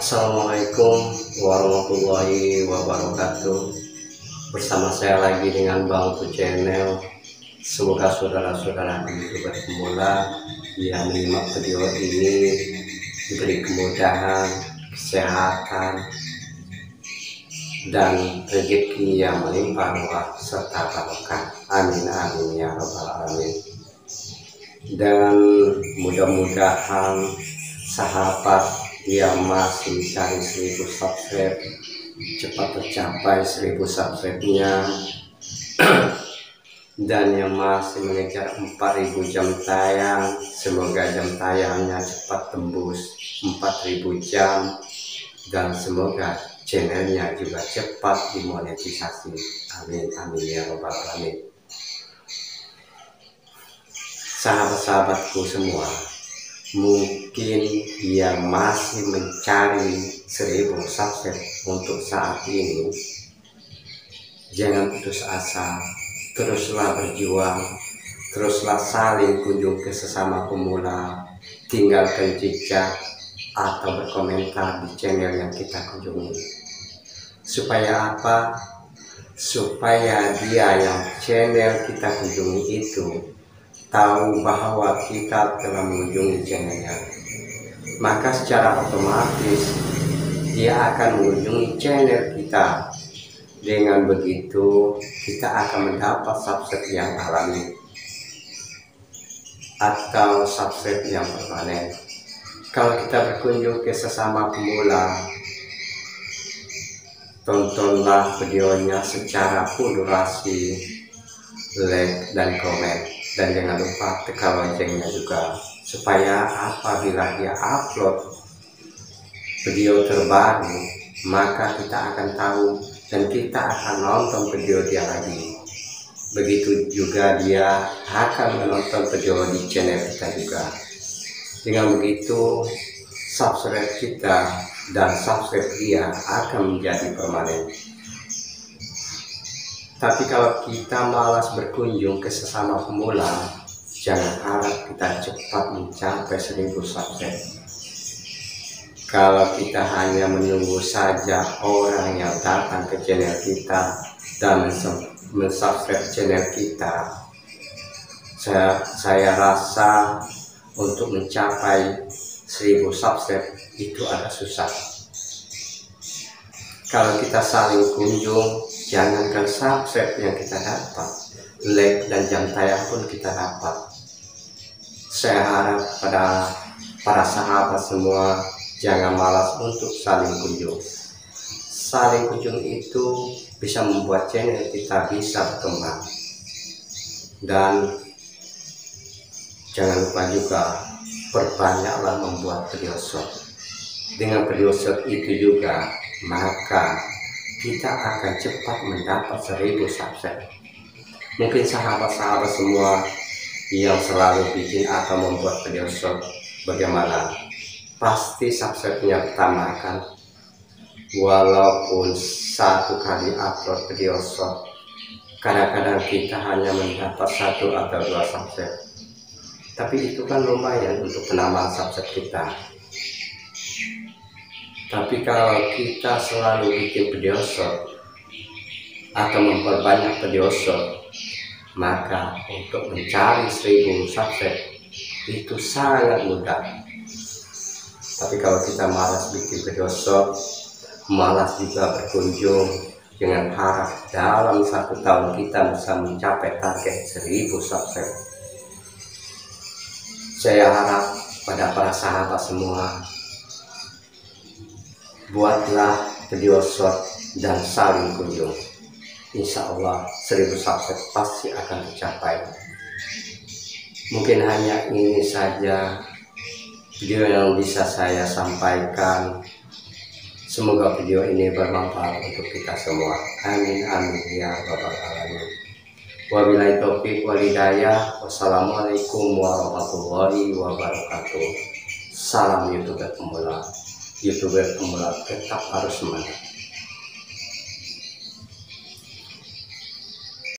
Assalamualaikum warahmatullahi wabarakatuh. Bersama saya lagi dengan Bang Tu Channel. Semoga saudara-saudara YouTuber pemula yang menyimak video ini diberi kemudahan, kesehatan, dan rezeki yang melimpah ruah serta barokah. Amin amin ya rabbal alamin. Dan mudah-mudahan sahabat yang masih mencari 1000 subscribe cepat tercapai 1000 subscribe-nya, dan yang masih mengejar 4000 jam tayang, semoga jam tayangnya cepat tembus 4000 jam, dan semoga channelnya juga cepat dimonetisasi. Amin amin ya rabbal alamin. Sahabat-sahabatku semua, mungkin yang masih mencari 1000 subscribe untuk saat ini, jangan putus asa, teruslah berjuang, teruslah saling kunjung ke sesama pemula, tinggalkan jejak atau berkomentar di channel yang kita kunjungi. Supaya apa? Supaya dia yang channel kita kunjungi itu tahu bahwa kita telah mengunjungi channelnya, maka secara otomatis dia akan mengunjungi channel kita. Dengan begitu kita akan mendapat subscribe yang alami atau subscribe yang permanen. Kalau kita berkunjung ke sesama pemula, tontonlah videonya secara full durasi, like dan komen. Dan jangan lupa tekan loncengnya juga, supaya apabila dia upload video terbaru, maka kita akan tahu dan kita akan nonton video dia lagi. Begitu juga dia akan menonton video di channel kita juga. Dengan begitu subscribe kita dan subscribe dia akan menjadi permanen. Tapi kalau kita malas berkunjung ke sesama pemula, jangan harap kita cepat mencapai 1000 subscribe. Kalau kita hanya menunggu saja orang yang datang ke channel kita dan mensubscribe channel kita, saya rasa untuk mencapai 1000 subscribe itu agak susah. Kalau kita saling kunjung, jangankan subscribe yang kita dapat, like dan jam tayang pun kita dapat. Saya harap pada para sahabat semua jangan malas untuk saling kunjung. Saling kunjung itu bisa membuat channel kita bisa berkembang. Dan jangan lupa juga perbanyaklah membuat video short. Dengan video short itu juga maka kita akan cepat mendapat 1000 subscribe. Mungkin sahabat-sahabat semua yang selalu bikin atau membuat video short, bagaimana? Pasti subscribe-nya pertama kan? Walaupun satu kali upload video short, kadang-kadang kita hanya mendapat 1 atau 2 subscribe. Tapi itu kan lumayan untuk penambahan subscribe kita. Tapi kalau kita selalu bikin video short atau memperbanyak video short, maka untuk mencari 1000 subscribe itu sangat mudah. Tapi kalau kita malas bikin video short, malas juga berkunjung, dengan harap dalam 1 tahun kita bisa mencapai target 1000 subscribe. Saya harap pada para sahabat semua, buatlah video short dan saling kunjung. Insya Allah 1000 subscribe pasti akan tercapai. Mungkin hanya ini saja video yang bisa saya sampaikan. Semoga video ini bermanfaat untuk kita semua. Amin amin ya rabbal alamin. Wabillahi taufiq wal hidayah. Wassalamualaikum warahmatullahi wabarakatuh. Salam YouTuber pemula. YouTuber pemula tetap harus semangat.